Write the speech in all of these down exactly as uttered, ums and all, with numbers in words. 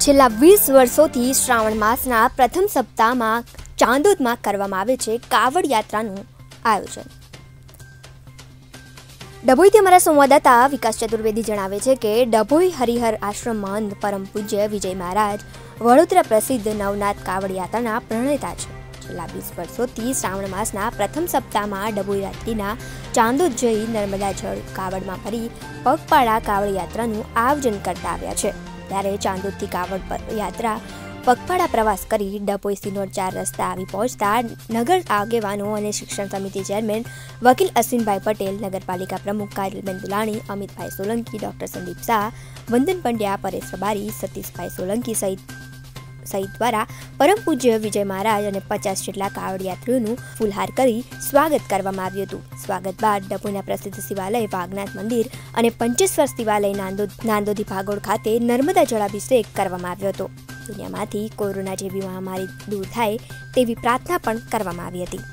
છેલ્લા વીસ વર્ષોથી શ્રાવણ માસના પ્રથમ સપ્તાહમાં ચાંદોદમાં કરવામાં આવે છે કાવડ યાત્રાનું આયોજન। ડભોઈથી અમારા સંવાદદાતા વિકાસ ચતુર્વેદી જણાવે છે કે ડભોઈ હરિહર આશ્રમ મહંત પરમ પૂજ્ય વિજય મહારાજ વડોદરા પ્રસિદ્ધ નવનાથ કાવડ યાત્રાના પ્રણેતા છે। છેલ્લા વીસ વર્ષોથી શ્રાવણ માસના પ્રથમ સપ્તાહમાં ડભોઈ રાત્રિના ચાંદોદ જઈ નર્મદા જળ કાવડમાં ભરી પગપાળા કાવડ યાત્રાનું આયોજન કરતા આવ્યા છે। ત્યારે ચાંદોદથી કાવડ યાત્રા પગપાળા પ્રવાસ કરી ડભોઈ સિનોર ચાર રસ્તા આવી પહોંચતા નગર આગેવાનો અને શિક્ષણ સમિતિ ચેરમેન વકીલ અશ્વિનભાઈ પટેલ, નગરપાલિકા પ્રમુખ કાજલબેન દુલાણી, અમિતભાઈ સોલંકી, ડોક્ટર સંદીપ શાહ, વંદન પંડ્યા, પરેશ રબારી, સતીશભાઈ સોલંકી સહિત સહિત દ્વારા પરમ પૂજ્ય વિજય મહારાજ અને પચાસ જેટલા કાવડ યાત્રીઓનું ફૂલહાર કરી સ્વાગત કરવામાં આવ્યું હતું। સ્વાગત બાદ ડભોઈના પ્રસિદ્ધ શિવાલય વાઘનાથ મંદિર અને પંચેશ્વર શિવાલય નાંદોદ નાંદોદી ભાગોળ ખાતે નર્મદા જળાભિષેક કરવામાં આવ્યો હતો। દુનિયામાંથી કોરોના જેવી મહામારી દૂર થાય તેવી પ્રાર્થના પણ કરવામાં આવી હતી।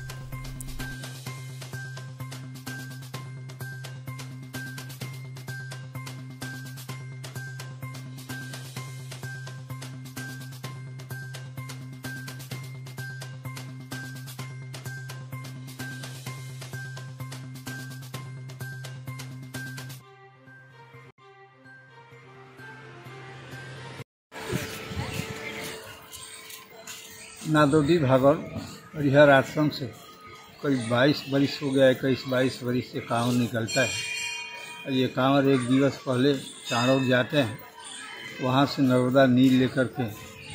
नांदोदी भागौड़ हरिहर आश्रम से करीब बाईस बरिस हो गया, इक्कीस बाईस बरिस से कांवर निकलता है। ये कांवर एक दिवस पहले चांदोद जाते हैं, वहाँ से नर्मदा नील लेकर के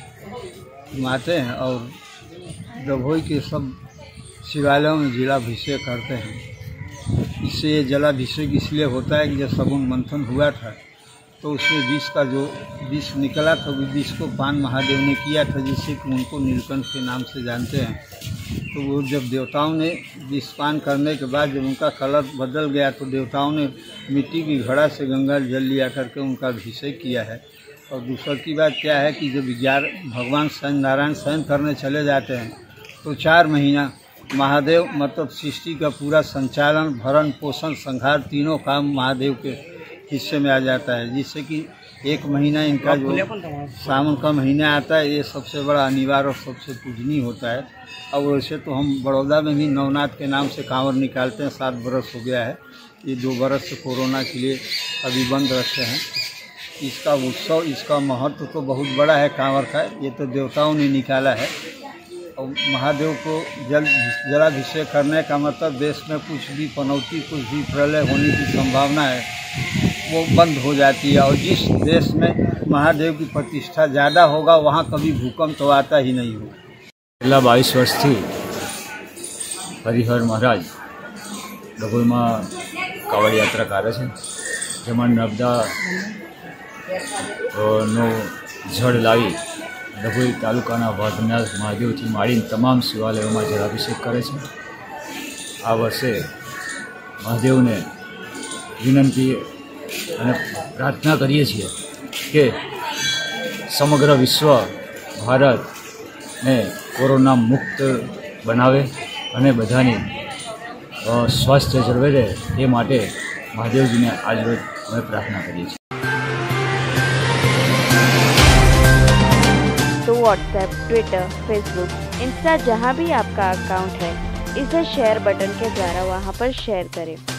घुमाते हैं और डभोई के सब शिवालयों में जलाभिषेक करते हैं। इससे ये जलाभिषेक इसलिए होता है कि जब सगुन मंथन हुआ था तो उसमें विष का जो विष निकला था, वो विष को पान महादेव ने किया था, जिससे कि उनको नीलकंठ के नाम से जानते हैं। तो वो जब देवताओं ने विष पान करने के बाद जब उनका कलर बदल गया तो देवताओं ने मिट्टी की घड़ा से गंगा जल लिया करके उनका अभिषेक किया है। और दूसरा की बात क्या है कि जब ग्यारह भगवान स्वयं नारायण स्वयं करने चले जाते हैं तो चार महीना महादेव मतलब सृष्टि का पूरा संचालन, भरण पोषण, संहार तीनों काम महादेव के हिस्से में आ जाता है, जिससे कि एक महीना इनका जो सावन का महीना आता है ये सबसे बड़ा अनिवार्य और सबसे पूजनीय होता है। और वैसे तो हम बड़ौदा में भी नवनाथ के नाम से कांवर निकालते हैं, सात बरस हो गया है। ये दो बरस से कोरोना के लिए अभी बंद रखे हैं। इसका उत्सव, इसका महत्व तो बहुत बड़ा है कांवर का, ये तो देवताओं ने निकाला है। और महादेव को जल जलाभिषेक करने का मतलब देश में कुछ भी पनौती, कुछ भी प्रलय होने की संभावना है वो बंद हो जाती है। और जिस देश में महादेव की प्रतिष्ठा ज़्यादा होगा वहाँ कभी भूकंप तो आता ही नहीं हो। छेल्ला बाईस वर्ष थी हरिहर महाराज डभोई में कावड़ यात्रा करे छे, जेमां नर्मदा नो जल लावी डभोई तालुकाना वाघनाथ महादेव थी माड़ी तमाम शिवालयों में जलाभिषेक करे छे। आ वर्षे महादेव ने विनंती અને પ્રાર્થના કરીએ છીએ કે સમગ્ર વિશ્વ ભારતને કોરોના મુક્ત બનાવે અને બધાની સ્વાસ્થ્ય જળવાઈ રહે એ માટે મહાદેવજીને આજરોજ અમે પ્રાર્થના કરીએ છીએ। तो व्हाट्सएप, ट्विटर, फेसबुक, इंस्टा जहाँ भी आपका अकाउंट है इसे शेयर बटन के द्वारा वहाँ पर शेयर करें।